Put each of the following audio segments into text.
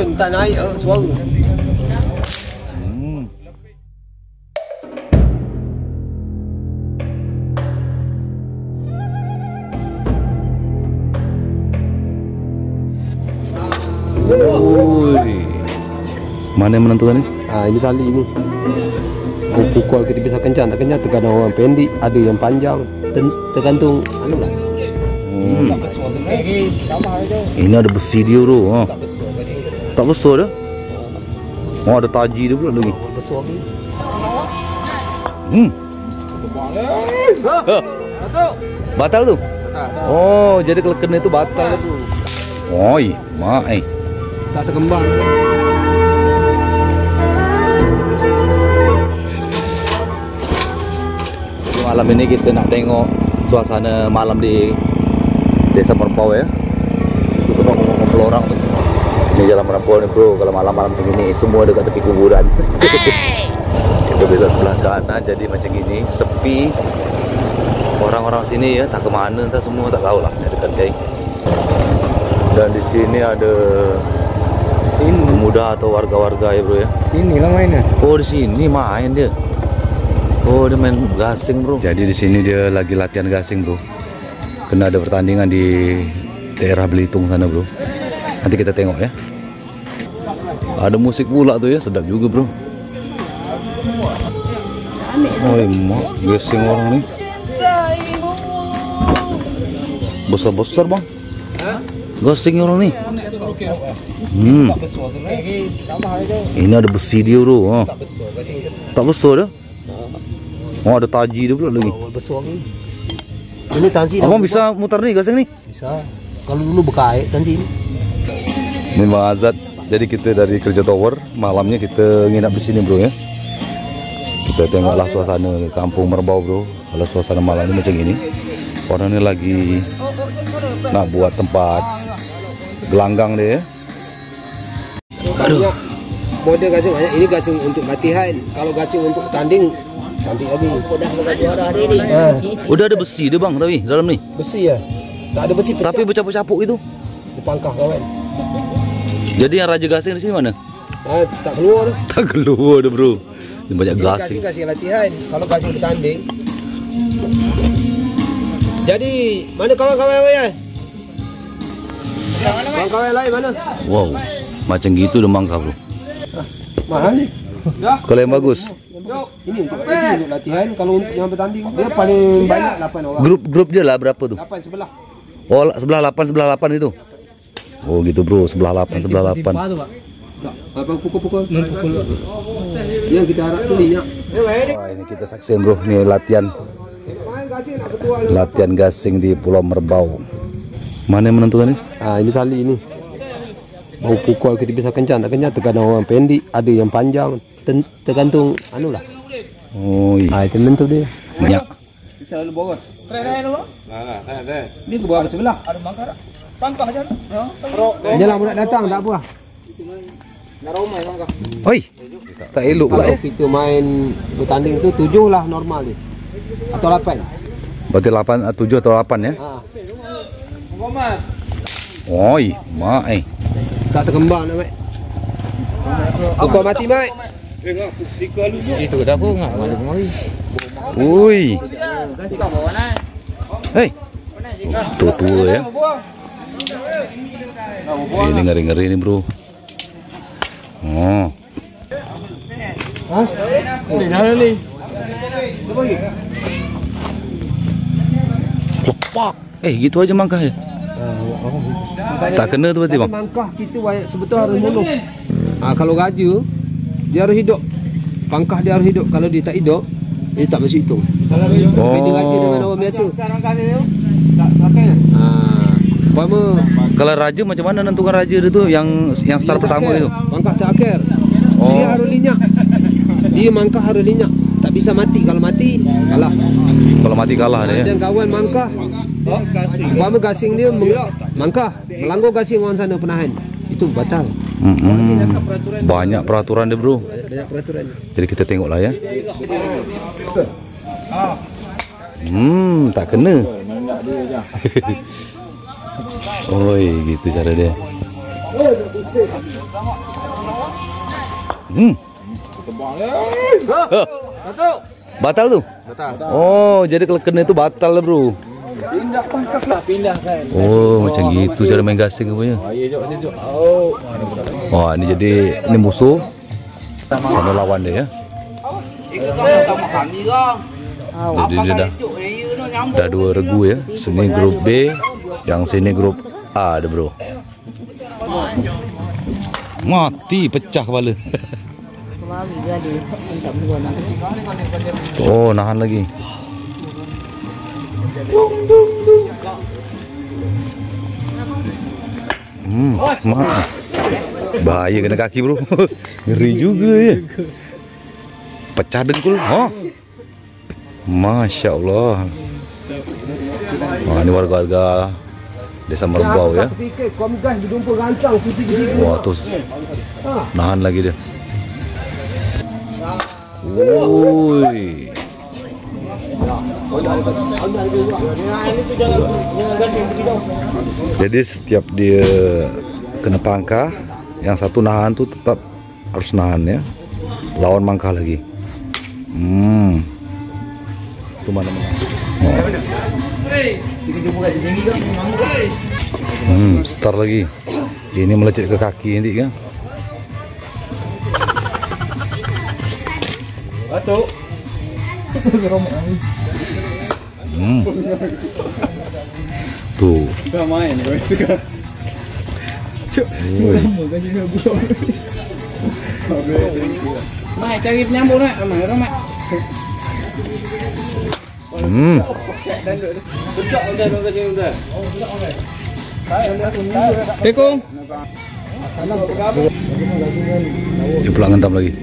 Oi, tak naik suara. Mana yang menentukan ini? Ini tali ini. Mau pukul kita bisa kencang, tak kencang terkadang orang pendek, ada yang panjang, tergantung anu lah. Ini ada besi dia bro. Tak besar dah. Oh ada taji dia pula lagi. Besar ni. Batal tu? Oh jadi kalau kena itu batal tu. Oi, mak Tak terkembang. Malam ini kita nak tengok suasana malam di Desa Merbau ya. Itu kita ngobrol orang tu. Ini jalan Merbau ni bro. Kalau malam-malam macam ini semua dekat tepi kuburan. Kita belok sebelah kanan jadi macam ini sepi. Orang-orang sini ya tak ke mana entah semua tak tahu lah dekat kayak. Dan di sini ada pemuda atau warga-warga ya bro ya. Sini lah mainnya. Oh di sini main dia. Oh dia main gasing bro. Jadi di sini dia lagi latihan gasing bro. Kena ada pertandingan di daerah Belitung sana bro. Nanti kita tengok ya. Ada musik pula tuh ya, sedap juga bro. Oh emak, gasing orang nih. Besar-besar bang. Gasing orang nih. Ini ada besi dia bro. Tak besar dah. Oh ada taji dia pula lagi. Besar ni. Ini tansi. Abang bisa muter nih gasing nih? Bisa. Kalau dulu berkait tansi ini. Ini Bang Azad. Jadi kita dari kerja tower, malamnya kita nginap di sini bro ya. Kita tengoklah suasana kampung Merbau bro. Kalau suasana malam ini macam ini. Orang ini lagi nak buat tempat gelanggang dia ya. Aduh. Model gasing banyak. Ini gasing untuk latihan. Kalau gasing untuk tanding cantik lagi. Udah ada besi dia bang tapi dalam ni. Besi ya. Tak ada besi pecah. Tapi bercapuk-capuk itu. Dipangkah kawan. Jadi yang raja gasing di sini mana? Tak keluar dah. Tak keluar dah bro. Ini banyak gasing. Gasing latihan. Kalau gasing bertanding. Jadi mana kawan-kawan lain? Kawan-kawan lain mana? Wow. Macam gitu dia mangkah bro. Mahal ni. Kalau yang bagus. Ini untuk latihan. Kalau untuk yang bertanding dia paling banyak 8 orang. Grup dia lah berapa tu? 8 sebelah. Oh sebelah 8 itu. Oh gitu bro, sebelah 8 sebelah 8. Apa pukul-pukul? Yang kita harap tu minyak. Wah ini kita saksikan bro, ini latihan gasing di Pulau Merbau. Mana yang menentukan ini? Ini tali ini. Mau pukul kita bisa kencang, tak kencang terkadang orang pendek, ada yang panjang, tergantung anu lah. Oh iya. Itu menentu dia. Minyak. Bisa lu boros. Ni ke bawah sebelah. Ada mangkah tak? Pangkah aja. Jangan mudah datang tak apa. Nak romai mangkah. Oi. Tak elok pula ya. Kita main bertanding tu 7 lah normal dia. Atau 8. Berarti 7 atau 8 ya? Oi, mak Tak terkembang nak mak. Pukul mati mak. Itu dah aku ngak malam kemari. Ui. Hei. Tua ya. Ini ngeri-ngeri nih bro. Oh. Hah? Ini mana ni? Lepak. Gitu aja mangkah ya. Tak kena tu berarti bang. Mangkah kita sebetulnya harus bunuh. Kalau raja dia harus hidup. Pangkah dia harus hidup. Kalau dia tak hidup, dia tak masuk hitung. Tapi dia raja dengan orang biasa. Kalau raja macam mana nentukan raja dia tu yang start pertama itu? Mangkah terakhir. Dia harus linyak. Dia mangkah harus linyak. Tak bisa mati. Kalau mati kalah. Kalau mati kalah dia. Dan kawan mangkah. Umpama gasing dia mangkah, melanggar gasing orang sana penahan. Itu batal. Banyak peraturan dia bro. Banyak peraturan. Jadi kita tengoklah ya. Tak kena. Oi, gitu cara dia. Batal tuh? Batal. Oh, jadi kalau kena itu batal lah bro. Pindah pangkas lah, pindah kan. Oh, macam gitu cara main gasing rupanya. Wah, ini jadi ini musuh. Sana lawan dia ya. Jadi dia dah dua regu ya. Sini grup B, yang sini grup A ada bro. Mati, pecah kepala. Oh, nahan lagi. Bahaya kena kaki bro. Ngeri juga ya. Pecah dengkul. Oh. Masya Allah. Wah, ini warga-warga Desa Merbau ya. Wah, tuh nahan lagi dia. Woi. Jadi setiap dia kena pangkah, yang satu nahan tuh tetap harus nahan ya. Lawan mangkah lagi. Itu mana menang? Start lagi. Ini melecet ke kaki nanti kan. Batuk. Tuh. Gak main bro itu kan. Mai cari penyambung nak, ramai. Tekong. Dia pulang ngentam lagi.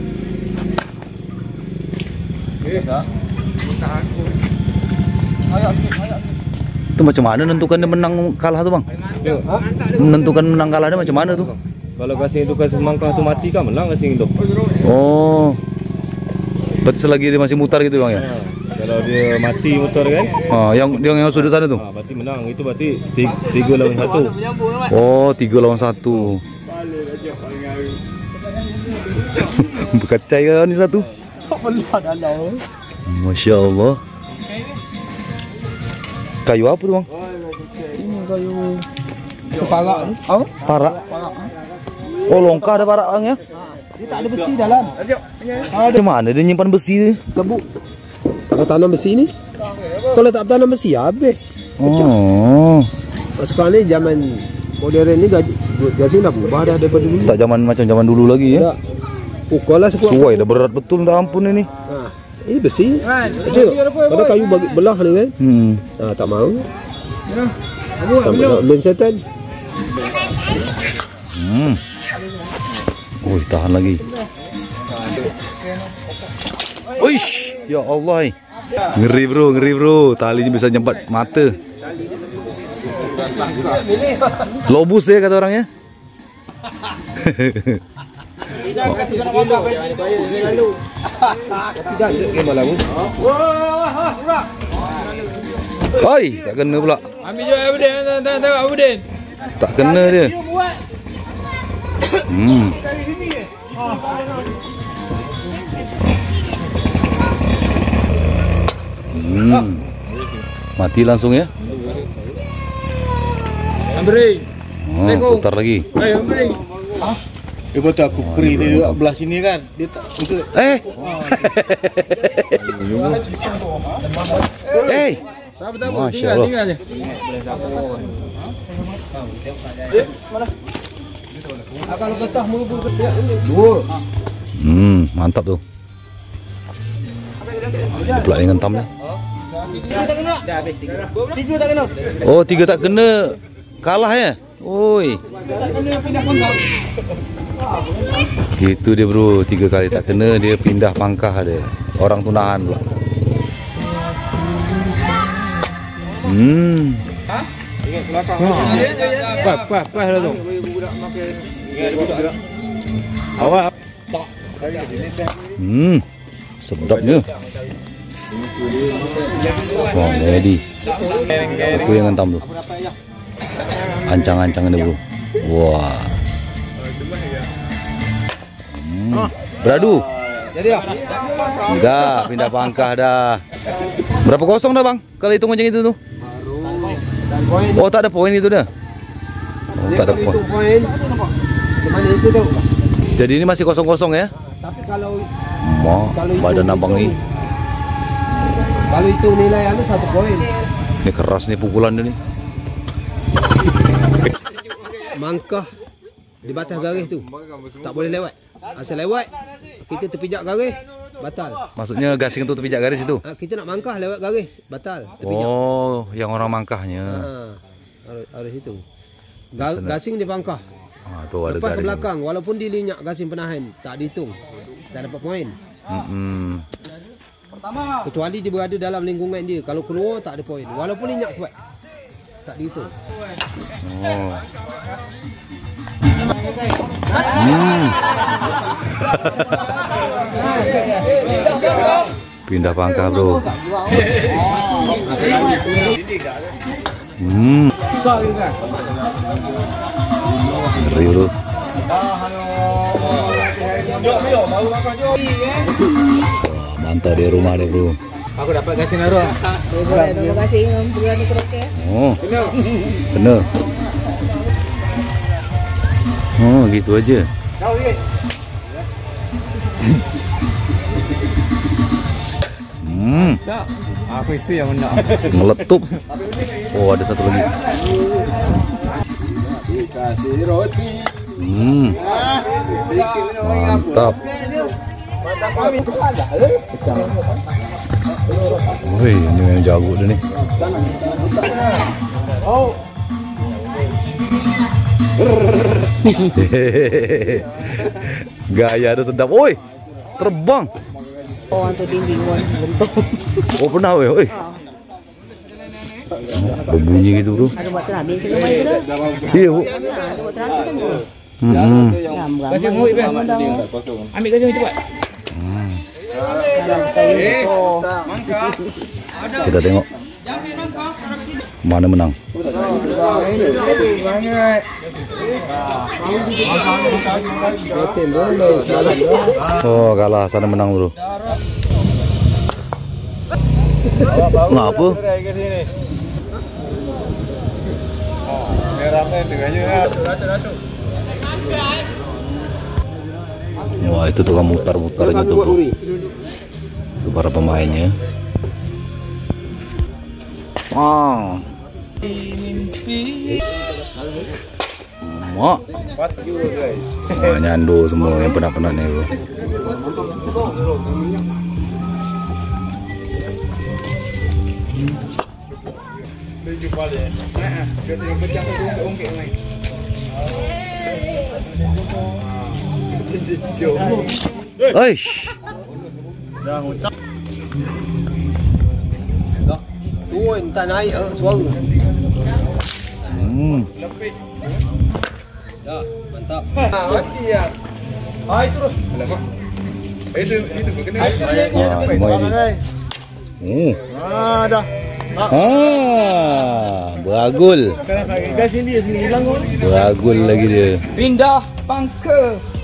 Itu macam mana nentukan dia menang kalah tuh bang? Menentukan menang kalah dia macam mana tuh? Kalau gasing itu kasih mangkah tu mati kan menang gasing itu. Oh, berarti selagi dia masih mutar gitu bang ya? Kalau dia mati motor kan? Oh, yang sudut sana tuh? Berarti menang. Itu berarti 3 lawan 1. Oh, 3 lawan 1. Berkacai kan ini satu? Masya Allah. Kayu apa tuh bang? Ini kayu parak. Oh? Parak. Oh, longkah ada parak bang ya? Dia tak ada besi dalam. Di mana dia nyimpan besi? Tebu. Kalau tanam besi ni. Kalau tak tanam besi habis. Oh. Sekarang ni zaman modern ni gasing dah berubah dah daripada dulu. Tak zaman macam zaman dulu lagi ya? Tak. Pukul lah sekuat. Suai dah berat betul, minta ampun ini. Ini besi. Ada kayu bagi belah ni kan. Tak mau. Tak mau main setan. Wih, tahan lagi. Uish, ya Allah. Ngeri bro. Talinya bisa nyempat mata. Lobus ya kata orangnya. Oi, tak kena pula. Ambil je Abudin, tengok Abudin. Tak kena dia. Mati langsung ya. Ambil. Putar lagi. Ayo ambil. Dia betul aku beri dia belah sini kan. Dia tak betul. Masya Allah. Tinggal je. Kalau getah merebut ketiak dulu. Mantap tuh. Pula dengan tamnya. 3 tak kena. Dah habis 3. 3 tak kena. Oh, 3 tak kena. Kalah ya? Oi. Gitu dia bro, 3 kali tak kena dia pindah pangkah dia. Orang tu nahan pula. Ingat belakang. Pas dah tu. Awak. Sedapnya. Wah, ready. Itu yang ngentam tuh. Ancang-ancang ini bro. Wah. Beradu. Jadi ya. Dah, pindah pangkah dah. Berapa kosong dah bang? Kalau hitung macam itu tuh? Oh tak ada poin itu dah. Oh, tak ada poin. Gimana itu tuh? Jadi ini masih kosong-kosong ya? Tapi kalau Badan abang ini. Kalau itu nilai anu 1 poin. Ini keras nih pukulan ini. Mangkah di batas garis tu. Tak boleh lewat. Asal lewat kita terpijak garis, batal. Maksudnya gasing itu terpijak garis itu? Kita nak mangkah lewat garis, batal. Terpijak. Oh, yang orang mangkahnya. Harus itu. Gasing dia pangkah. Tuh ada lepas garis. Ke belakang, walaupun dilinyak gasing penahan, tak dihitung. Tak dapat poin. Kecuali dia berada dalam lingkungan dia. Kalau keluar tak ada poin. Walaupun linyak kuat, tak dihitung. Pindah pangkah bro. Ngeri bro. Mantap di rumah deh bro. Aku dapat gasing baru. Boleh dong gasing bulan kroke. Oh. Bener. Oh gitu aja. Aku itu yang menang. Meletup. Oh ada satu lagi. Kasih roti. Mantap. Wih, ini yang jago deh nih. Gaya ada sedap. Woi, terbang. Oh, untuk dinding bentuk. Oh pernah weh. Berbunyi gitu bro. Ada buat terakhir kita main bro. Iya bu. Ada buat terakhir kan bro. Kasih ngoi kan. Ambil gasing cepat. Kita tengok mana menang. Oh kalah, sana menang bro. Ngapa? Wah itu tukang mutar-mutar gitu bro. Itu para pemainnya. Wow. Mak. Nyando semua yang penat-penat nih bro. Aish. Turun tak naik suara. Dah, mantap. Mati ya. Hai terus. Itu kena. Dah. Beragul. Gasing dia sini hilang. Beragul lagi dia. Pindah pangkah.